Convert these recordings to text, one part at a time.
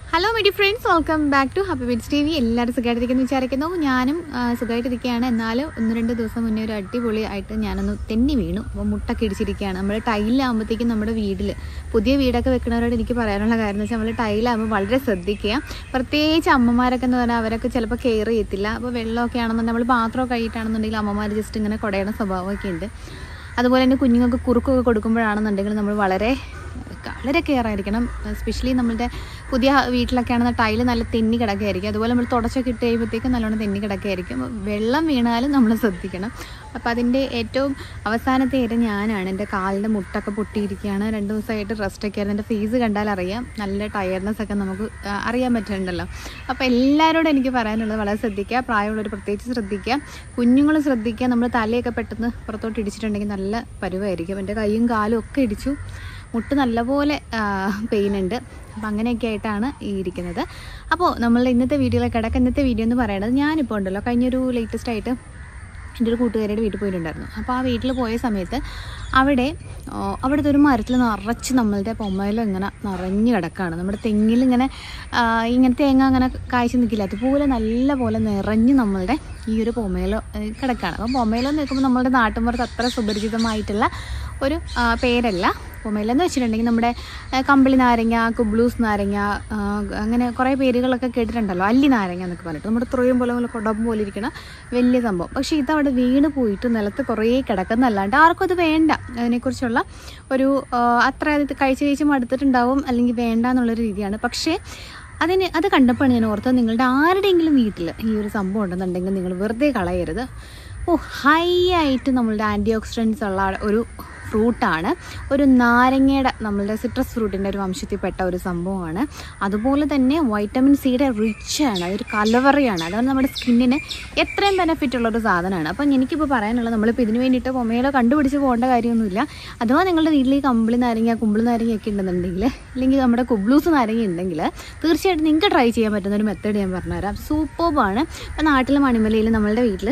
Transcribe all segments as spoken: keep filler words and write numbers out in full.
Hello my dear friends, welcome back to Happy Bits T V. എല്ലാവരും സുഖമായിട്ടിരിക്കുന്നു വിചാരിക്കുന്നു. ഞാനും സുഖമായിട്ടിരിക്കുകയാണ്. എന്നാലും ഒന്ന് രണ്ട് ദിവസം മുന്നേ ഒരു അടിപൊളിയായിട്ട് ഞാനൊന്ന് തെന്നി വീണു. അപ്പോൾ മുട്ടൊക്കെ ഇടിച്ചിരിക്കുകയാണ്. നമ്മൾ ടൈലാകുമ്പോഴത്തേക്കും നമ്മുടെ വീട്ടിൽ പുതിയ വീടൊക്കെ വെക്കുന്നവരോട് എനിക്ക് പറയാനുള്ള കാര്യം എന്ന് വെച്ചാൽ നമ്മൾ ടൈലാകുമ്പോൾ വളരെ ശ്രദ്ധിക്കുക. പ്രത്യേകിച്ച് അമ്മമാരൊക്കെ എന്ന് പറഞ്ഞാൽ അവരൊക്കെ ചിലപ്പോൾ കെയർ ചെയ്യത്തില്ല. അപ്പോൾ വെള്ളമൊക്കെ ആണെന്നുണ്ടെങ്കിൽ നമ്മൾ പാത്രമൊക്കെ കഴിയിട്ടാണെന്നുണ്ടെങ്കിൽ അമ്മമാർ ജസ്റ്റ് ഇങ്ങനെ കുടയണ സ്വഭാവമൊക്കെ ഉണ്ട്. അതുപോലെ തന്നെ കുഞ്ഞുങ്ങൾക്ക് കുറുക്കൊക്കെ കൊടുക്കുമ്പോഴാണെന്നുണ്ടെങ്കിൽ നമ്മൾ വളരെ വളരെ കെയർ ആയിരിക്കണം. എസ്പെഷ്യലി നമ്മളുടെ പുതിയ വീട്ടിലൊക്കെ ആണെന്ന ടൈല് നല്ല തെന്നി കിടക്കുകയായിരിക്കും. അതുപോലെ നമ്മൾ തുടച്ചൊക്കെ ഇട്ട് കഴിയുമ്പോഴത്തേക്കും നല്ലോണം തെന്നി കിടക്കുകയായിരിക്കും. വെള്ളം വീണാലും നമ്മൾ ശ്രദ്ധിക്കണം. അപ്പോൾ അതിൻ്റെ ഏറ്റവും അവസാനത്തെ ഏരം ഞാനാണ്. എൻ്റെ കാലിൻ്റെ മുട്ടൊക്കെ പൊട്ടിയിരിക്കുകയാണ്. രണ്ട് ദിവസമായിട്ട് റെസ്റ്റൊക്കെ ആയിരുന്നു. എൻ്റെ ഫേസ് കണ്ടാൽ അറിയാം, നല്ല ടയർനെസ് ഒക്കെ നമുക്ക് അറിയാൻ പറ്റുന്നുണ്ടല്ലോ. അപ്പോൾ എല്ലാവരോടും എനിക്ക് പറയാനുള്ളത് വളരെ ശ്രദ്ധിക്കുക. പ്രായമുള്ളവർ പ്രത്യേകിച്ച് ശ്രദ്ധിക്കുക, കുഞ്ഞുങ്ങൾ ശ്രദ്ധിക്കുക. നമ്മൾ തലയൊക്കെ പെട്ടെന്ന് പുറത്തോട്ട് ഇടിച്ചിട്ടുണ്ടെങ്കിൽ നല്ല പരുവായിരിക്കും. എൻ്റെ കൈയും കാലും ഒക്കെ ഇടിച്ചു, മുട്ട് നല്ലപോലെ പെയിൻ ഉണ്ട്. അപ്പം അങ്ങനെയൊക്കെ ആയിട്ടാണ് ഈ ഇരിക്കുന്നത്. അപ്പോൾ നമ്മൾ ഇന്നത്തെ വീഡിയോയിലെ കിടക്ക ഇന്നത്തെ വീഡിയോ എന്ന് പറയുന്നത്, ഞാനിപ്പോൾ ഉണ്ടല്ലോ കഴിഞ്ഞൊരു ലേറ്റസ്റ്റ് ആയിട്ട് എൻ്റെ ഒരു കൂട്ടുകാരിയുടെ വീട്ടിൽ പോയിട്ടുണ്ടായിരുന്നു. അപ്പോൾ ആ വീട്ടിൽ പോയ സമയത്ത് അവിടെ അവിടുത്തെ ഒരു മരത്തിൽ നിറച്ച് നമ്മളുടെ പൊമേലോ ഇങ്ങനെ നിറഞ്ഞ് കിടക്കുകയാണ്. നമ്മുടെ തെങ്ങിൽ ഇങ്ങനെ ഇങ്ങനെ തേങ്ങ അങ്ങനെ കായ്ച്ച് നിൽക്കില്ല, അതുപോലെ നല്ല പോലെ നിറഞ്ഞ് നമ്മളുടെ ഈ ഒരു പൊമേലോ കിടക്കുകയാണ്. അപ്പോൾ പൊമേലോ എന്ന് കേൾക്കുമ്പോൾ നമ്മളുടെ നാട്ടിൻപുറത്ത് അത്ര സുപരിചിതമായിട്ടുള്ള ഒരു പേരല്ല. പൊമേലോ എന്ന് വെച്ചിട്ടുണ്ടെങ്കിൽ നമ്മുടെ കമ്പിളി നാരങ്ങ, കുബ്ലൂസ് നാരങ്ങ, അങ്ങനെ കുറേ പേരുകളൊക്കെ കേട്ടിട്ടുണ്ടല്ലോ. അല്ലി നാരങ്ങ എന്നൊക്കെ പറഞ്ഞിട്ട് നമ്മുടെ ത്രൊയും പോലെ പോലെ കുടം പോലെ ഇരിക്കണം വലിയ സംഭവം. പക്ഷേ ഇതവിടെ വീണ് പോയിട്ട് നിലത്ത് കുറേ കിടക്കുന്നല്ലാണ്ട് ആർക്കും അത് വേണ്ട. അതിനെക്കുറിച്ചുള്ള ഒരു അത്ര അത് കഴിച്ച് കഴിച്ച് മടുത്തിട്ടുണ്ടാവും, അല്ലെങ്കിൽ വേണ്ട എന്നുള്ളൊരു രീതിയാണ്. പക്ഷേ അതിന് അത് കണ്ടപ്പോഴാണ് ഞാൻ ഓർത്തത്, നിങ്ങളുടെ ആരുടെയെങ്കിലും വീട്ടിൽ ഈ ഒരു സംഭവം ഉണ്ടെന്നുണ്ടെങ്കിൽ നിങ്ങൾ വെറുതെ കളയരുത്. ഓ ഹൈ ആയിട്ട് നമ്മളുടെ ആൻറ്റി ഓക്സിഡൻസ് ഉള്ള ഒരു ഫ്രൂട്ടാണ്. ഒരു നാരങ്ങയുടെ നമ്മളുടെ സിട്രസ് ഫ്രൂട്ടിൻ്റെ ഒരു വംശത്തിൽപ്പെട്ട ഒരു സംഭവമാണ്. അതുപോലെ തന്നെ വൈറ്റമിൻ സിയുടെ റിച്ച് ആണ്, അതൊരു കലവറയാണ്. അതുകൊണ്ട് നമ്മുടെ സ്കിന്നിന് എത്രയും ബെനിഫിറ്റ് ഉള്ളൊരു സാധനമാണ്. അപ്പം എനിക്കിപ്പോൾ പറയാനുള്ളത്, നമ്മളിപ്പോൾ ഇതിന് വേണ്ടിയിട്ട് പൊമേലോ കണ്ടുപിടിച്ച് പോകേണ്ട കാര്യമൊന്നുമില്ല. അഥവാ നിങ്ങളുടെ വീട്ടിൽ ഈ കമ്പിളി നാരങ്ങ, കുമ്പിളി നാരങ്ങയൊക്കെ ഉണ്ടെന്നുണ്ടെങ്കിൽ, അല്ലെങ്കിൽ നമ്മുടെ കുബ്ലൂസ് നാരങ്ങ ഉണ്ടെങ്കിൽ തീർച്ചയായിട്ടും നിങ്ങൾക്ക് ട്രൈ ചെയ്യാൻ പറ്റുന്ന ഒരു മെത്തേഡ് ഞാൻ പറഞ്ഞുതരാം. സൂപ്പർബാണ്. ഇപ്പം നാട്ടിലെ മണിമലയിൽ നമ്മളുടെ വീട്ടിൽ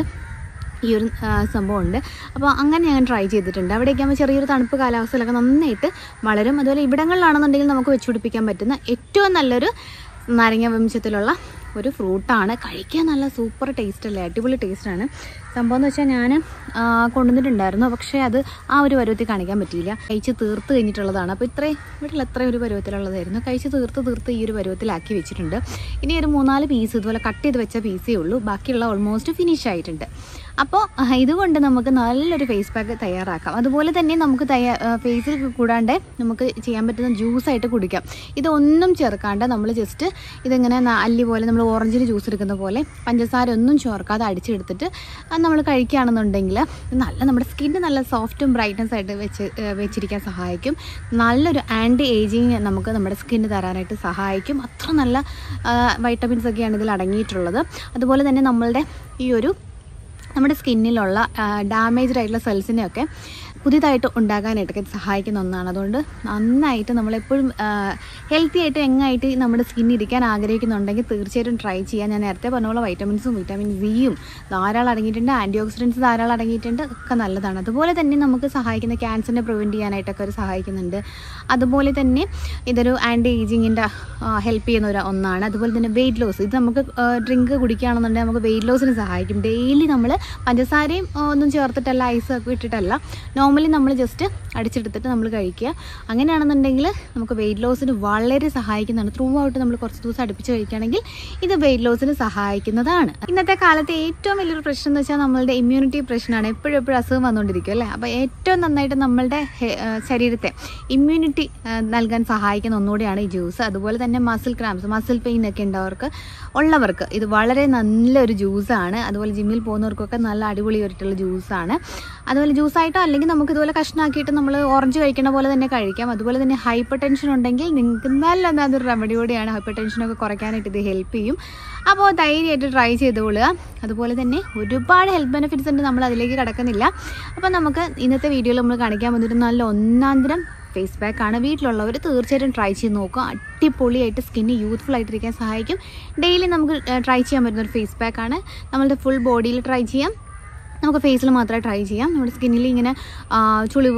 ഈ ഒരു സംഭവമുണ്ട്. അപ്പോൾ അങ്ങനെ ഞാൻ ട്രൈ ചെയ്തിട്ടുണ്ട്. അവിടേക്ക് ആകുമ്പോൾ ചെറിയൊരു തണുപ്പ് കാലാവസ്ഥയിലൊക്കെ നന്നായിട്ട് വളരും. അതുപോലെ ഇവിടങ്ങളിലാണെന്നുണ്ടെങ്കിൽ നമുക്ക് വെച്ച് പിടിപ്പിക്കാൻ പറ്റുന്ന ഏറ്റവും നല്ലൊരു നാരങ്ങ വംശത്തിലുള്ള ഒരു ഫ്രൂട്ടാണ്. കഴിക്കാൻ നല്ല സൂപ്പർ ടേസ്റ്റ് അല്ലേ, അടിപൊളി ടേസ്റ്റാണ്. സംഭവം എന്ന് വെച്ചാൽ ഞാൻ കൊണ്ടുവന്നിട്ടുണ്ടായിരുന്നു, പക്ഷേ അത് ആ ഒരു പരുവത്തിൽ കാണിക്കാൻ പറ്റിയില്ല. കഴിച്ച് തീർത്ത് കഴിഞ്ഞിട്ടുള്ളതാണ്. അപ്പോൾ ഇത്രയും വീട്ടിൽ എത്ര ഒരു പരുവത്തിലുള്ളതായിരുന്നു. കഴിച്ച് തീർത്ത് തീർത്ത് ഈ ഒരു പരുവത്തിലാക്കി വെച്ചിട്ടുണ്ട്. ഇനി ഒരു മൂന്നാല് പീസ് ഇതുപോലെ കട്ട് ചെയ്ത് വെച്ച പീസേ ഉള്ളൂ, ബാക്കിയുള്ള ഓൾമോസ്റ്റ് ഫിനിഷ് ആയിട്ടുണ്ട്. അപ്പോൾ ഇതുകൊണ്ട് നമുക്ക് നല്ലൊരു ഫേസ് പാക്ക് തയ്യാറാക്കാം. അതുപോലെ തന്നെ നമുക്ക് തയ്യാ ഫേസിൽ കൂടാണ്ട് നമുക്ക് ചെയ്യാൻ പറ്റുന്ന ജ്യൂസായിട്ട് കുടിക്കാം. ഇതൊന്നും ചേർക്കാണ്ട് നമ്മൾ ജസ്റ്റ് ഇതിങ്ങനെ അല്ലി പോലെ നമ്മൾ ഓറഞ്ചിന് ജ്യൂസ് എടുക്കുന്ന പോലെ പഞ്ചസാര ഒന്നും ചേർക്കാതെ അടിച്ചെടുത്തിട്ട് നമ്മൾ കഴിക്കുകയാണെന്നുണ്ടെങ്കിൽ നല്ല നമ്മുടെ സ്കിന്ന് നല്ല സോഫ്റ്റും ബ്രൈറ്റ്നസ് ആയിട്ട് വെച്ച് വെച്ചിരിക്കാൻ സഹായിക്കും. നല്ലൊരു ആൻറ്റി ഏജിങ് നമുക്ക് നമ്മുടെ സ്കിന്ന് തരാനായിട്ട് സഹായിക്കും. അത്ര നല്ല വൈറ്റമിൻസ് ഒക്കെയാണ് ഇതിൽ അടങ്ങിയിട്ടുള്ളത്. അതുപോലെ തന്നെ നമ്മളുടെ ഈ ഒരു നമ്മുടെ സ്കിന്നിലുള്ള ഡാമേജ്ഡ് ആയിട്ടുള്ള സെൽസിനെയൊക്കെ പുതിയതായിട്ട് ഉണ്ടാകാനായിട്ടൊക്കെ സഹായിക്കുന്ന ഒന്നാണ്. അതുകൊണ്ട് നന്നായിട്ട് നമ്മളെപ്പോഴും ഹെൽത്തി ആയിട്ട് എങ്ങായിട്ട് നമ്മുടെ സ്കിൻ ഇരിക്കാൻ ആഗ്രഹിക്കുന്നുണ്ടെങ്കിൽ തീർച്ചയായിട്ടും ട്രൈ ചെയ്യാൻ. ഞാൻ നേരത്തെ പറഞ്ഞ പോലെ വൈറ്റമിൻസും വിറ്റാമിൻ സിയും ധാരാളം അടങ്ങിയിട്ടുണ്ട്, ആൻറ്റി ഓക്സിഡൻസ് ധാരാളം അടങ്ങിയിട്ടുണ്ട്, ഒക്കെ നല്ലതാണ്. അതുപോലെ തന്നെ നമുക്ക് സഹായിക്കുന്ന ക്യാൻസറിനെ പ്രിവെൻറ്റ് ചെയ്യാനായിട്ടൊക്കെ ഒരു സഹായിക്കുന്നുണ്ട്. അതുപോലെ തന്നെ ഇതൊരു ആൻറ്റി ഏജിങ്ങിൻ്റെ ഹെൽപ്പ് ചെയ്യുന്ന ഒരു ഒന്നാണ്. അതുപോലെ തന്നെ വെയിറ്റ് ലോസ്, ഇത് നമുക്ക് ഡ്രിങ്ക് കുടിക്കുകയാണെന്നുണ്ടെങ്കിൽ നമുക്ക് വെയിറ്റ് ലോസിന് സഹായിക്കും. ഡെയിലി നമ്മൾ പഞ്ചസാരയും ഒന്നും ചേർത്തിട്ടല്ല, ഐസൊക്കെ ഇട്ടിട്ടല്ല, നോർമലി നമ്മൾ ജസ്റ്റ് അടിച്ചെടുത്തിട്ട് നമ്മൾ കഴിക്കുക. അങ്ങനെയാണെന്നുണ്ടെങ്കിൽ നമുക്ക് വെയിറ്റ് ലോസിന് വളരെ സഹായിക്കുന്നതാണ്. ത്രൂ ഔട്ട് നമ്മൾ കുറച്ച് ദിവസം അടുപ്പിച്ച് കഴിക്കുകയാണെങ്കിൽ ഇത് വെയിറ്റ് ലോസിന് സഹായിക്കുന്നതാണ്. ഇന്നത്തെ കാലത്തെ ഏറ്റവും വലിയൊരു പ്രശ്നം എന്ന് വെച്ചാൽ നമ്മളുടെ ഇമ്മ്യൂണിറ്റി പ്രശ്നമാണ്. എപ്പോഴും എപ്പോഴും അസുഖം വന്നുകൊണ്ടിരിക്കും അല്ലേ. അപ്പോൾ ഏറ്റവും നന്നായിട്ട് നമ്മളുടെ ശരീരത്തെ ഇമ്മ്യൂണിറ്റി നൽകാൻ സഹായിക്കുന്ന ഒന്നുകൂടിയാണ് ഈ ജ്യൂസ്. അതുപോലെ തന്നെ മസിൽ ക്രാംസ്, മസിൽ പെയിൻ ഒക്കെ ഉണ്ടവർക്ക് ഉള്ളവർക്ക് ഇത് വളരെ നല്ലൊരു ജ്യൂസാണ്. അതുപോലെ ജിമ്മിൽ പോകുന്നവർക്കൊക്കെ നല്ല അടിപൊളിയായിട്ടുള്ള ജ്യൂസാണ്. അതുപോലെ ജ്യൂസായിട്ടോ അല്ലെങ്കിൽ നമുക്ക് ഇതുപോലെ കഷ്ണാക്കിയിട്ട് നമ്മൾ ഓറഞ്ച് കഴിക്കുന്ന പോലെ തന്നെ കഴിക്കാം. അതുപോലെ തന്നെ ഹൈപ്പർ ടെൻഷൻ ഉണ്ടെങ്കിൽ നിങ്ങൾക്ക് നല്ല അതൊരു റെമഡി കൂടിയാണ്. ഹൈപ്പർ ടെൻഷനൊക്കെ കുറയ്ക്കാനായിട്ട് ഇത് ഹെൽപ്പ് ചെയ്യും. അപ്പോൾ ധൈര്യമായിട്ട് ട്രൈ ചെയ്തുകൊള്ളുക. അതുപോലെ തന്നെ ഒരുപാട് ഹെൽത്ത് ബെനിഫിറ്റ്സ് ഉണ്ട്, നമ്മൾ അതിലേക്ക് കിടക്കുന്നില്ല. അപ്പോൾ നമുക്ക് ഇന്നത്തെ വീഡിയോയിൽ നമ്മൾ കാണിക്കാൻ വന്നിട്ട് നല്ല ഒന്നാന്തരം ഫേസ് പാക്കാണ്. വീട്ടിലുള്ളവർ തീർച്ചയായിട്ടും ട്രൈ ചെയ്ത് നോക്കുക. അടിപൊളിയായിട്ട് സ്കിന്ന് യൂത്ത്ഫുൾ ആയിട്ടിരിക്കാൻ സഹായിക്കും. ഡെയിലി നമുക്ക് ട്രൈ ചെയ്യാൻ പറ്റുന്ന ഒരു ഫേസ് പാക്കാണ്. നമ്മളുടെ ഫുൾ ബോഡിയിൽ ട്രൈ ചെയ്യാം, നമുക്ക് ഫേസിൽ മാത്രമേ ട്രൈ ചെയ്യാം. നമ്മുടെ സ്കിന്നിൽ ഇങ്ങനെ ചുളിവ്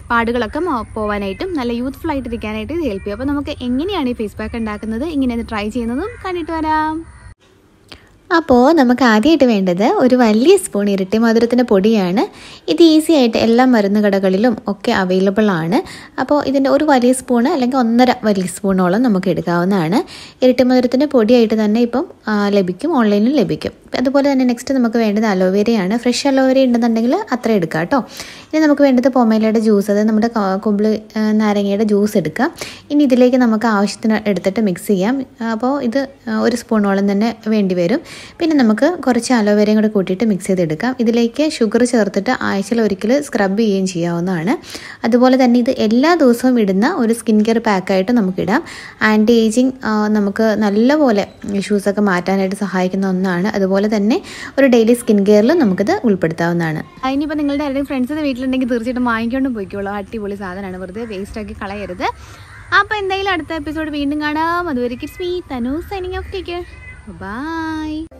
പാടുകളൊക്കെ പോകാനായിട്ടും നല്ല യൂത്ത്ഫുൾ ആയിട്ടിരിക്കാനായിട്ട് ഇത് ഹെൽപ്പ് ചെയ്യും. അപ്പോൾ നമുക്ക് എങ്ങനെയാണ് ഈ ഫേസ് പാക്ക് ഉണ്ടാക്കുന്നത്, ഇങ്ങനെ ട്രൈ ചെയ്യുന്നതും കണ്ടിട്ട് വരാം. അപ്പോൾ നമുക്ക് ആദ്യമായിട്ട് വേണ്ടത് ഒരു വലിയ സ്പൂൺ ഇരട്ടി മധുരത്തിൻ്റെ പൊടിയാണ്. ഇത് ഈസി ആയിട്ട് എല്ലാ മരുന്ന് കടകളിലും ഒക്കെ അവൈലബിൾ ആണ്. അപ്പോൾ ഇതിൻ്റെ ഒരു വലിയ സ്പൂണ് അല്ലെങ്കിൽ ഒന്നര വലിയ സ്പൂണോളം നമുക്ക് എടുക്കാവുന്നതാണ്. ഇരട്ടി മധുരത്തിൻ്റെ പൊടിയായിട്ട് തന്നെ ഇപ്പം ലഭിക്കും, ഓൺലൈനിൽ ലഭിക്കും. അതുപോലെ തന്നെ നെക്സ്റ്റ് നമുക്ക് വേണ്ടത് അലോവേരയാണ്. ഫ്രഷ് അലോവേര ഉണ്ടെന്നുണ്ടെങ്കിൽ അത്ര എടുക്കാം കേട്ടോ. ഇനി നമുക്ക് വേണ്ടത് പൊമേലയുടെ ജ്യൂസ്, അതായത് നമ്മുടെ കുമ്പിള് നാരങ്ങയുടെ ജ്യൂസ് എടുക്കാം. ഇനി ഇതിലേക്ക് നമുക്ക് ആവശ്യത്തിന് എടുത്തിട്ട് മിക്സ് ചെയ്യാം. അപ്പോൾ ഇത് ഒരു സ്പൂണോളം തന്നെ വേണ്ടി വരും. പിന്നെ നമുക്ക് കുറച്ച് അലോവേരയും കൂടെ കൂട്ടിയിട്ട് മിക്സ് ചെയ്തെടുക്കാം. ഇതിലേക്ക് ഷുഗർ ചേർത്തിട്ട് ആഴ്ചയിൽ ഒരിക്കൽ സ്ക്രബ് ചെയ്യുകയും ചെയ്യാവുന്നതാണ്. അതുപോലെ തന്നെ ഇത് എല്ലാ ദിവസവും ഇടുന്ന ഒരു സ്കിൻ കെയർ പാക്കായിട്ട് നമുക്കിടാം. ആൻറ്റി ഏജിങ് നമുക്ക് നല്ലപോലെ ഇഷ്യൂസൊക്കെ മാറ്റാനായിട്ട് സഹായിക്കുന്ന ഒന്നാണ്. അതുപോലെ തന്നെ ഒരു ഡെയിലി സ്കിൻ കെയറിൽ നമുക്കിത് ഉൾപ്പെടുത്താവുന്നതാണ്. ഇനിയിപ്പോൾ നിങ്ങളുടെ ആരുടെയും ഫ്രണ്ട്സിൻ്റെ വീട്ടിലുണ്ടെങ്കിൽ തീർച്ചയായിട്ടും വാങ്ങിക്കൊണ്ട് പോയിക്കോളൂ. അടിപൊളി സാധനമാണ്, വെറുതെ വേസ്റ്റാക്കി കളയരുത്. അപ്പോൾ എന്തായാലും അടുത്ത എപ്പിസോഡ് വീണ്ടും കാണാം. അതുവരെ it's me Tanu signing off. Take care, by.